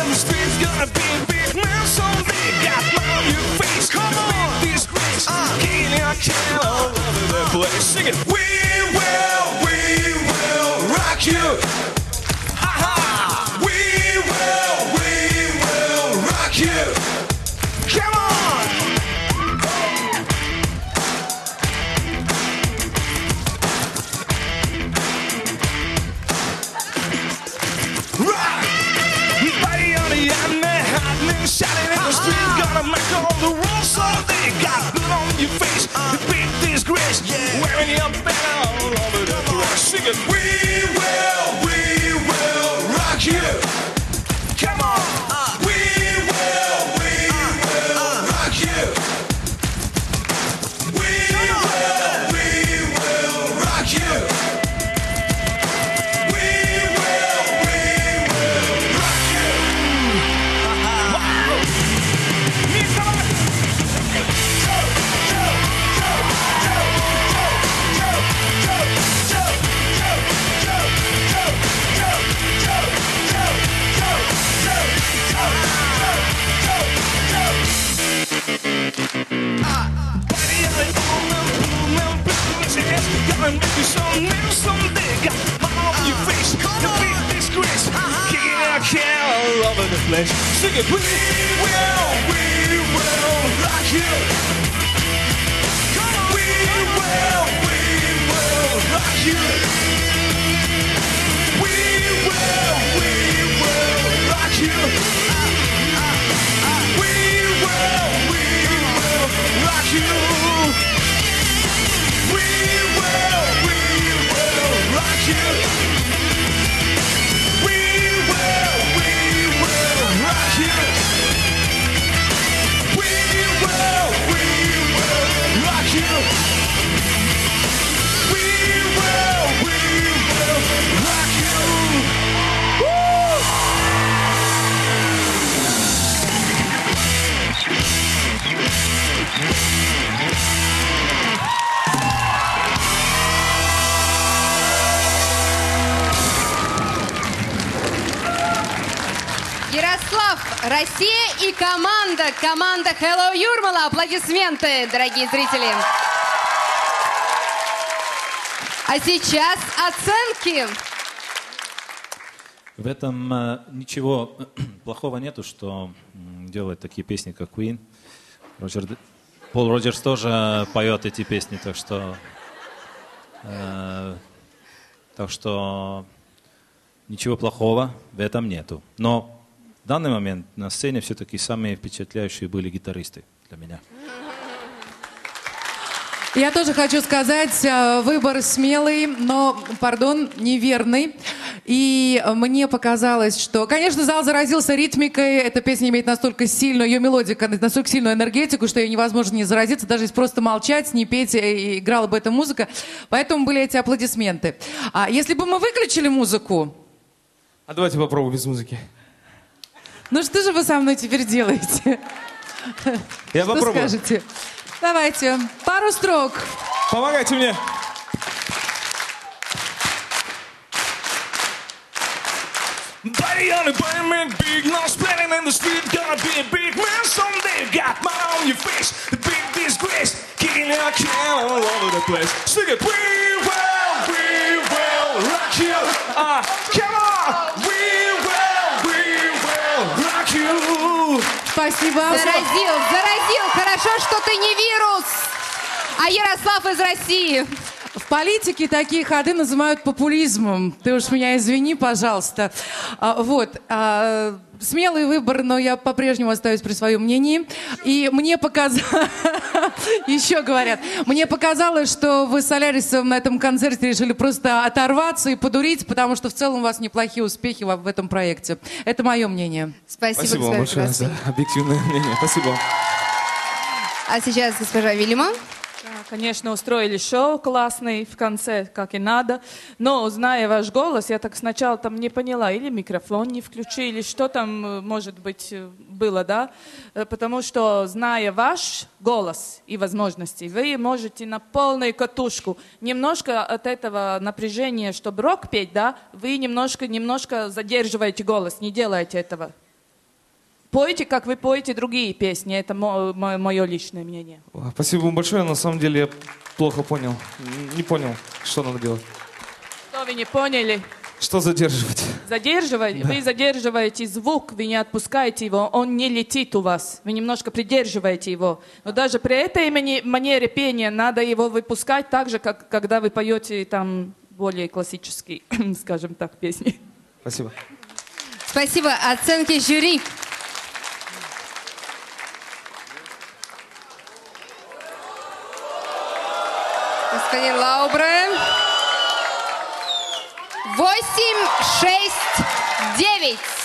the streets, gonna be a big man someday. Got money on your face, come on, big disgrace. Kicking your can all over the place. Sing it. We will rock you. Ha-ha. We will rock you. Come on. Rock. Body on the island, happening, shouting in the street, gonna make all the rules so they got blood on your face. The big disgrace, wearing your banner all over the place. Sing it. We will rock you. Come on. We will rock you. We will rock you. We will rock you. Gonna make you some new someday. Got money on your face, the big disgrace. Kicking our can all over the place. Sing it. We will rock you. Come on. We will rock you. We will rock you. We will rock you. We will rock you. We will rock you. We will rock you. We will rock you. Woo! Ярослав, Россия и команда Hello Юрмала. Аплодисменты, дорогие зрители. А сейчас оценки. В этом ничего плохого нету, что делает такие песни, как Queen. Пол Роджерс тоже поет эти песни, так что ничего плохого в этом нету. Но в данный момент на сцене все-таки самые впечатляющие были гитаристы для меня. Я тоже хочу сказать, выбор смелый, но, неверный. И мне показалось, что, конечно, зал заразился ритмикой. Эта песня имеет настолько сильную, ее мелодика, настолько сильную энергетику, что ее невозможно не заразиться, даже если просто молчать, не петь, и играла бы эта музыка. Поэтому были эти аплодисменты. А если бы мы выключили музыку... А давайте попробуем без музыки. Ну что же вы со мной теперь делаете? Я попробую. Что скажете? Давайте, пару строк. Помогайте мне. Body on a body man, big nose splitting in the street. Gonna be a big man someday. Got money on your face, the big disgrace. Kicking your can all over the place. Sing it. We will rock you. Come on. We will rock you. Спасибо. Заразил. Хорошо, что ты не вирус, а Ярослав из России. В политике такие ходы называют популизмом. Ты уж меня извини, пожалуйста. Смелый выбор, но я по-прежнему остаюсь при своем мнении. И мне показалось... Еще говорят. Мне показалось, что вы с Солярисом на этом концерте решили просто оторваться и подурить, потому что в целом у вас неплохие успехи в этом проекте. Это мое мнение. Спасибо вам большое за объективное мнение. Спасибо. А сейчас госпожа Вильма. Конечно, устроили шоу классный в конце, как и надо. Но, зная ваш голос, я так сначала там не поняла, или микрофон не включили, что там, может быть, было, да? Потому что, зная ваш голос и возможности, вы можете на полную катушку. Немножко от этого напряжения, чтобы рок петь, да, вы немножко задерживаете голос, не делайте этого. Пойте, как вы поете другие песни. Это мое личное мнение. Спасибо вам большое. На самом деле я плохо понял. Не понял, что надо делать. Что вы не поняли? Что задерживать? Задерживаете? Да. Вы задерживаете звук, вы не отпускаете его, он не летит у вас. Вы немножко придерживаете его. Но даже при этой манере пения надо его выпускать так же, как когда вы поете там более классические, скажем так, песни. Спасибо. Спасибо. Оценки жюри. Господин Лаубре. 8, 6, 9.